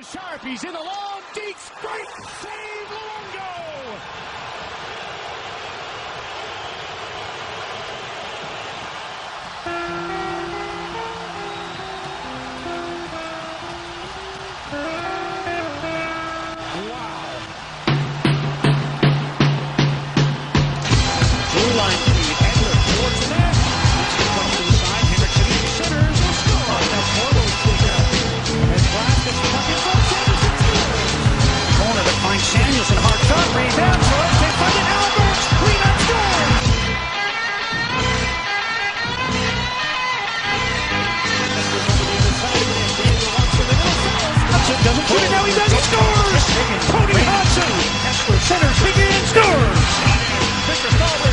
Sharp, he's in the long, deep, great save, Luongo! Wow. Blue line feed, Edler towards the net. Comes to the side, Henrik centers, will score. Now Porto's quick out. As Blaskus puck in front, Sanderson scores. Corner to find Samuelson, hard shot, rebound, Troy, can't find it, Alberts, rebound, scores! Hudson doesn't put it, now he does, he scores! Cody Hudson, Kessler centers, Higgins scores! Victor Stahl